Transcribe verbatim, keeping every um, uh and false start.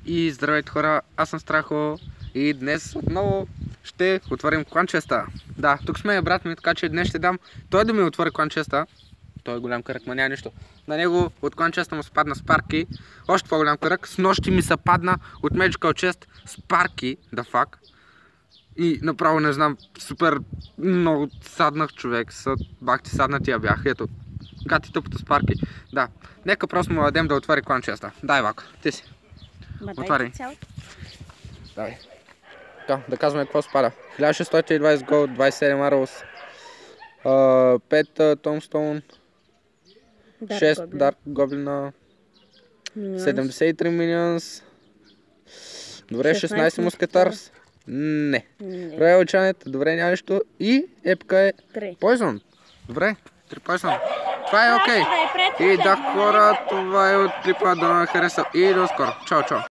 И здравейте хора, аз съм Страхо и днес отново ще отворим кланчеста. Да, тук сме брат ми, така че днес ще дам той да ми отвори кланчеста. Той е голям кръг, ма няма нищо. На него от кланчеста му спадна Спарки, още по-голям кръг. С нощи ми се падна от Magical Chest Спарки, да фак. И направо не знам, супер много саднах човек, бахти саднатия бях, ето. Гати тъпото Спарки. Да, нека просто му дадем да отвори кланчеста. Дай, Вака, ти си. Отваряй. Давай. Да, да казваме какво спада. хиляда шестстотин и двайсет голд, двайсет и седем арроws, пет томстоун, шест дарк гоблина, седемдесет и три минионс, добре, шестнайсет мускетарс, не. Роял Чанет, добре, няма нищо. И епка е Poison. Добре, три Poison. Това е окей. И да хора, това е от клипа, да ме хареса и до скоро. Чао, чао.